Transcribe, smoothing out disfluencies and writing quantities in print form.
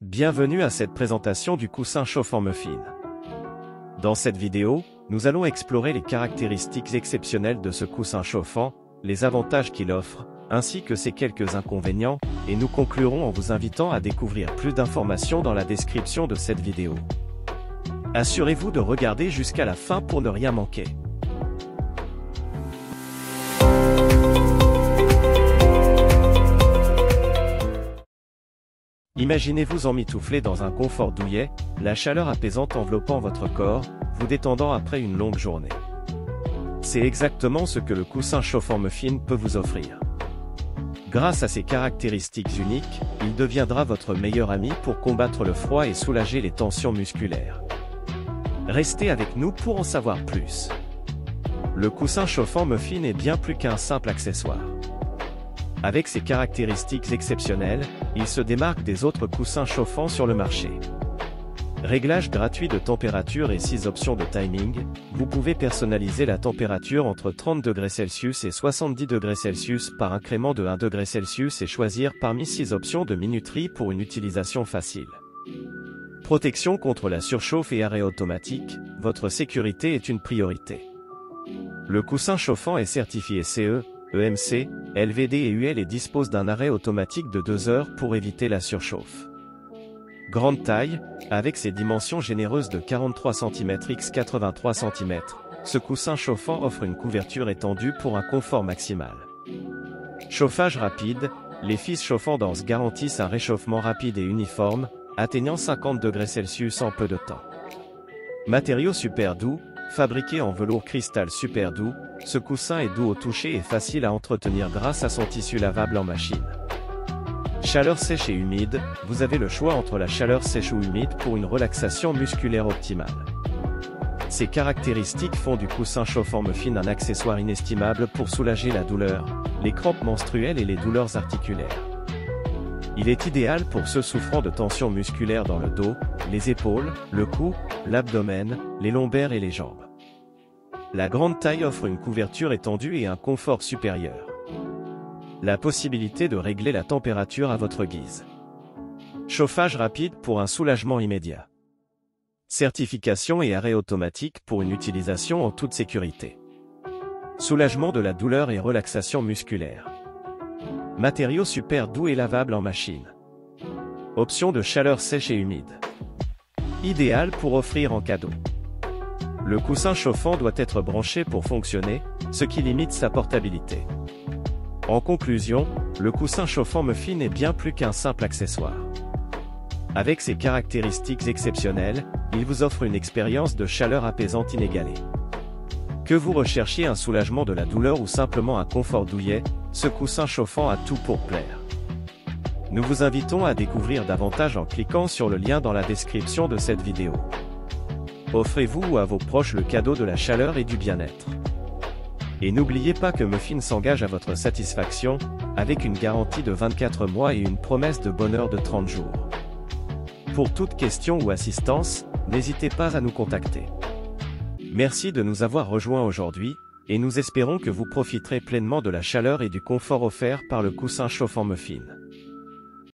Bienvenue à cette présentation du coussin chauffant Muffin. Dans cette vidéo, nous allons explorer les caractéristiques exceptionnelles de ce coussin chauffant, les avantages qu'il offre, ainsi que ses quelques inconvénients, et nous conclurons en vous invitant à découvrir plus d'informations dans la description de cette vidéo. Assurez-vous de regarder jusqu'à la fin pour ne rien manquer. Imaginez-vous emmitouflé dans un confort douillet, la chaleur apaisante enveloppant votre corps, vous détendant après une longue journée. C'est exactement ce que le coussin chauffant Muffin peut vous offrir. Grâce à ses caractéristiques uniques, il deviendra votre meilleur ami pour combattre le froid et soulager les tensions musculaires. Restez avec nous pour en savoir plus. Le coussin chauffant Muffin est bien plus qu'un simple accessoire. Avec ses caractéristiques exceptionnelles, il se démarque des autres coussins chauffants sur le marché. Réglage gratuit de température et 6 options de timing, vous pouvez personnaliser la température entre 30 degrés Celsius et 70 degrés Celsius par incrément de 1 degré Celsius et choisir parmi 6 options de minuterie pour une utilisation facile. Protection contre la surchauffe et arrêt automatique, votre sécurité est une priorité. Le coussin chauffant est certifié CE, EMC, LVD et UL et dispose d'un arrêt automatique de 2 heures pour éviter la surchauffe. Grande taille, avec ses dimensions généreuses de 43 cm x 83 cm, ce coussin chauffant offre une couverture étendue pour un confort maximal. Chauffage rapide, les fils chauffants denses garantissent un réchauffement rapide et uniforme, atteignant 50 degrés Celsius en peu de temps. Matériaux super doux, fabriqué en velours cristal super doux, ce coussin est doux au toucher et facile à entretenir grâce à son tissu lavable en machine. Chaleur sèche et humide, vous avez le choix entre la chaleur sèche ou humide pour une relaxation musculaire optimale. Ces caractéristiques font du coussin chauffant Muffin un accessoire inestimable pour soulager la douleur, les crampes menstruelles et les douleurs articulaires. Il est idéal pour ceux souffrant de tensions musculaires dans le dos, les épaules, le cou, l'abdomen, les lombaires et les jambes. La grande taille offre une couverture étendue et un confort supérieur. La possibilité de régler la température à votre guise. Chauffage rapide pour un soulagement immédiat. Certification et arrêt automatique pour une utilisation en toute sécurité. Soulagement de la douleur et relaxation musculaire. Matériaux super doux et lavables en machine. Option de chaleur sèche et humide. Idéal pour offrir en cadeau. Le coussin chauffant doit être branché pour fonctionner, ce qui limite sa portabilité. En conclusion, le coussin chauffant Muffin est bien plus qu'un simple accessoire. Avec ses caractéristiques exceptionnelles, il vous offre une expérience de chaleur apaisante inégalée. Que vous recherchiez un soulagement de la douleur ou simplement un confort douillet, ce coussin chauffant a tout pour plaire. Nous vous invitons à découvrir davantage en cliquant sur le lien dans la description de cette vidéo. Offrez-vous ou à vos proches le cadeau de la chaleur et du bien-être. Et n'oubliez pas que Muffin s'engage à votre satisfaction, avec une garantie de 24 mois et une promesse de bonheur de 30 jours. Pour toute question ou assistance, n'hésitez pas à nous contacter. Merci de nous avoir rejoints aujourd'hui, et nous espérons que vous profiterez pleinement de la chaleur et du confort offert par le coussin chauffant Muffin.